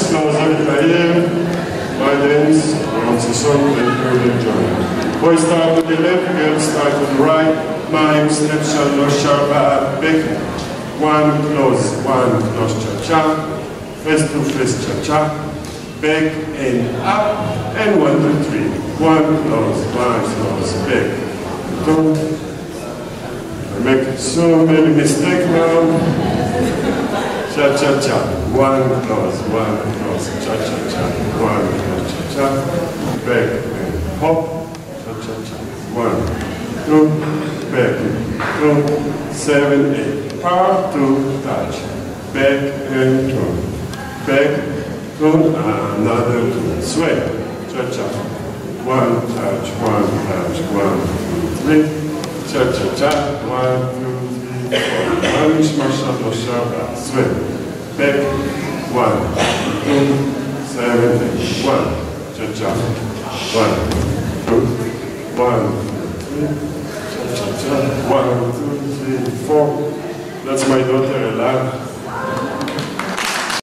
Slaughter Italian, my dance, once a song that you will enjoy. Boys start on the left, girls start on the right, mime, step, shall, no, sharp, back, one, close, cha-cha, face to face, cha-cha, back and up, and 1, 2, 3, one, close, back, two. I make so many mistakes now. Cha-cha-cha, one close, cha-cha-cha, one close, cha-cha, back and hop, cha-cha-cha, 1, 2, back, 2, 7, 8, power, 2, touch, back and 2, back, 2, another 2, sway, cha-cha, 1 touch, 1, 2, 3, cha-cha-cha, 1, 2, 3, 4, vanish, marshal, sharp, sway, back, 1, 2, 7, 8, 1, cha-cha, 1, 2, 1, 2, 3, cha-cha-cha, 1, 2, 3, 4, that's my daughter, Ella.